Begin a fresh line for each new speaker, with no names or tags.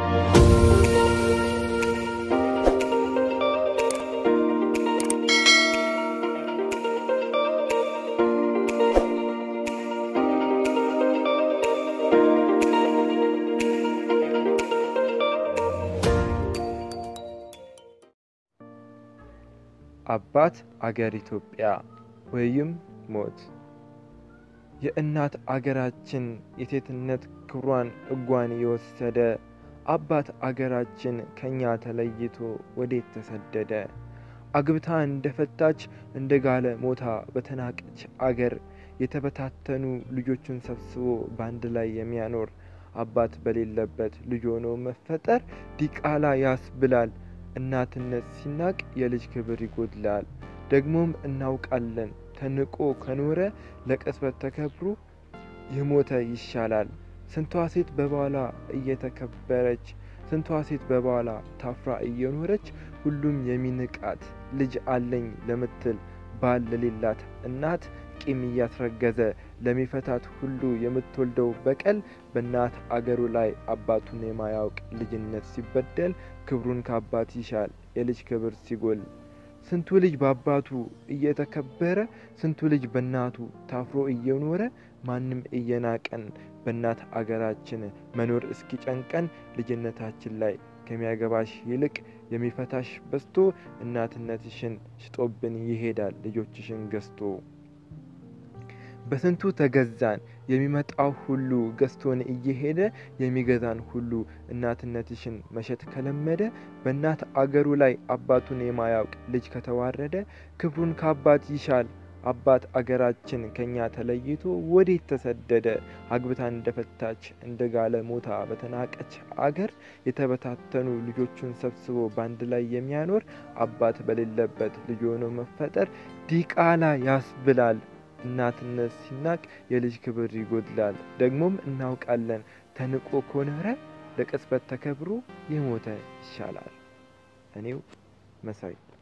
አባት አገር ኢትዮጵያ ወይም ሞት የእናት አገራችን የሴትነት ክብሯን እጓን የወሰደ አባት አገራችን ከኛ ተለይቶ ወዴት ተሰደደ አግብታ እንደፈታች እንደጋለ ሞታ በተናቀች አገር የተበታተኑ ልጆችን ሰብስቦ ባንድ ላይ የሚያኖር አባት በሌለበት ልጅ ሆኖ መፈጠር ዲቃላ ያስብላል እናትነት ሲናቅ የልጅ ክብር ይጎድላል ደግሞም እናውቃለን ተንቆ ከኖረ ለቅጽበት ተከብሮ የሞተ ይሻላል ስንቷ ሴት በባሏ እየተከበረች ስንቷ ሴት በባሏ ታፍራ እየኖረች ሁሉም የሚንቃት ልጅ አለኝ ለምትል ባል ለሌላት እናት ቂም እያስረገዘ ለሚፈታት ሁሉ የምትወልደው በቀል በእናት አገሩ ላይ አባቱን የማያውቅ ልጅነት ሲበደል ክብሩን ከአባት ይሻል የልጅ ክብር ሲጎል ስንቱ ልጅ በአባቱ እየተከበረ ስንቱ ልጅ በእናቱ ታፍሮ እየኖረ ማንም እየናቀን በእናት አገራችን መኖር እስኪጨንቀን ልጅነታችን ላይ ከሚያገባሽ ይልቅ የሚፈታሽ በስቶ እናትነትሽን ሽጦብን ይሄዳል ልጆችሽን ገዝቶ በስንቱ ተገዛን የሚመጣው ሁሉ ገዝቶን እየሄደ የሚገዛን ሁሉ እናትነትሽን መሸጥ ከለመደ በእናት አገሩ ላይ አባቱን የማያውቅ ልጅ ከተዋረደ ክብሩን ከአባት ይሻል አባት አገራችን ከኛ ተለይቶ ወዴት ተሰደደ አግብታ እንደፈታች እንደጋለ ሞታ በተናቀች አገር የተበታተኑ ልጆቹን ሰብስቦ ባንድ ላይ የሚያኖር አባት በሌለበት ልጅ ሆኖ መፈጠር ዲቃላ ያስብላል እናትነት ሲናቅ የልጅ ክብር ይጎድላል ደግሞም እናውቃለን ተንቆ ከኖረ ለቅጽበት ተከብሮ የሞተ ይሻላል እኔው መሳይ